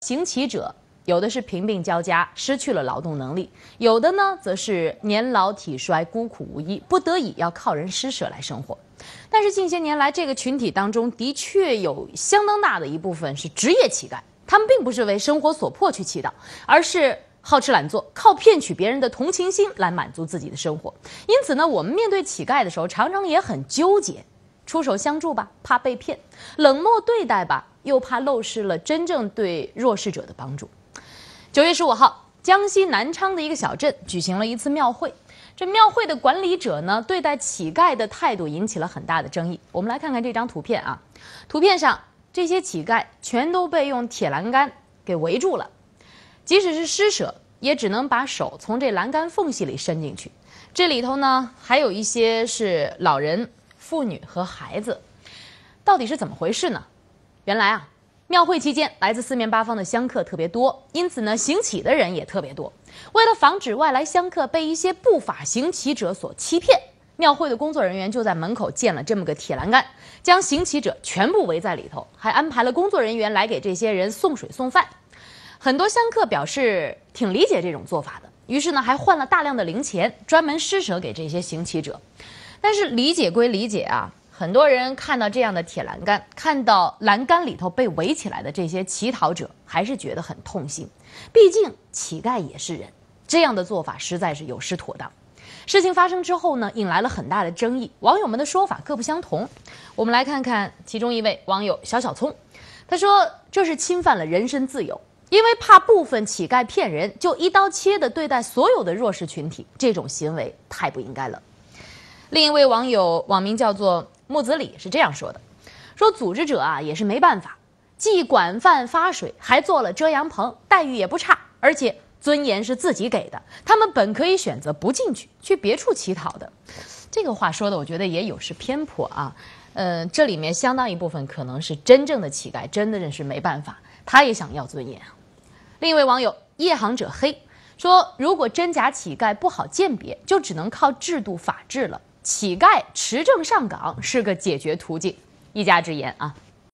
行乞者有的是贫病交加，失去了劳动能力；有的呢，则是年老体衰，孤苦无依，不得已要靠人施舍来生活。但是近些年来，这个群体当中的确有相当大的一部分是职业乞丐，他们并不是为生活所迫去祈祷，而是好吃懒做，靠骗取别人的同情心来满足自己的生活。因此呢，我们面对乞丐的时候，常常也很纠结。出手相助吧，怕被骗；冷漠对待吧，又怕漏失了真正对弱势者的帮助。9月15号，江西南昌的一个小镇举行了一次庙会。这庙会的管理者呢，对待乞丐的态度引起了很大的争议。我们来看看这张图片啊，图片上这些乞丐全都被用铁栏杆给围住了，即使是施舍，也只能把手从这栏杆缝隙里伸进去。这里头呢，还有一些是老人、妇女和孩子，到底是怎么回事呢？原来啊，庙会期间来自四面八方的香客特别多，因此呢，行乞的人也特别多。为了防止外来香客被一些不法行乞者所欺骗，庙会的工作人员就在门口建了这么个铁栏杆，将行乞者全部围在里头，还安排了工作人员来给这些人送水送饭。很多香客表示挺理解这种做法的，于是呢，还换了大量的零钱，专门施舍给这些行乞者。但是理解归理解啊，很多人看到这样的铁栏杆，看到栏杆里头被围起来的这些乞讨者，还是觉得很痛心。毕竟乞丐也是人，这样的做法实在是有失妥当。事情发生之后呢，引来了很大的争议，网友们的说法各不相同。我们来看看其中一位网友小小葱，他说这是侵犯了人身自由，因为怕部分乞丐骗人，就一刀切地对待所有的弱势群体，这种行为太不应该了。另一位网友网名叫做木子李是这样说的，说组织者啊也是没办法，既管饭发水，还做了遮阳棚，待遇也不差，而且尊严是自己给的，他们本可以选择不进去，去别处乞讨的。这个话说的我觉得也有失偏颇啊。这里面相当一部分可能是真正的乞丐，真的是没办法，他也想要尊严啊。另一位网友夜行者黑说，如果真假乞丐不好鉴别，就只能靠制度法治了。乞丐持证上岗是个解决途径，一家之言啊。